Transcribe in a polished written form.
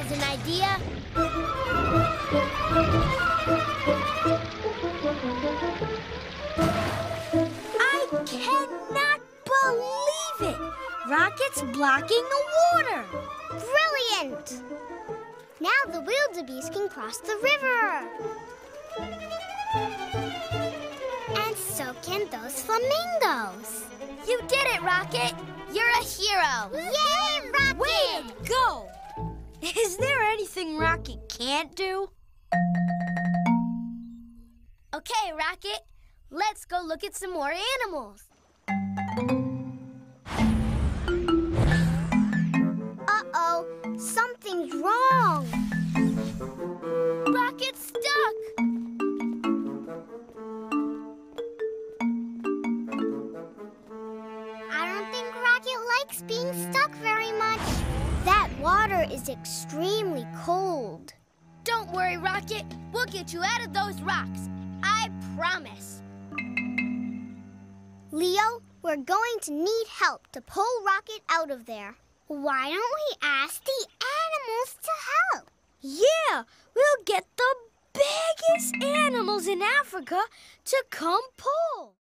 has an idea. I cannot believe it! Rocket's blocking the water! Brilliant! Now the wildebeest can cross the river. And so can those flamingos. You did it, Rocket! You're a hero! Yay, Rocket! Way to go! Is there anything Rocket can't do? Okay, Rocket, let's go look at some more animals. Uh-oh, something's wrong. Rocket's stuck! I don't think Rocket likes being stuck very much. That water is extremely cold. Don't worry, Rocket. We'll get you out of those rocks. I promise. Leo, we're going to need help to pull Rocket out of there. Why don't we ask the animals to help? Yeah, we'll get the biggest animals in Africa to come pull.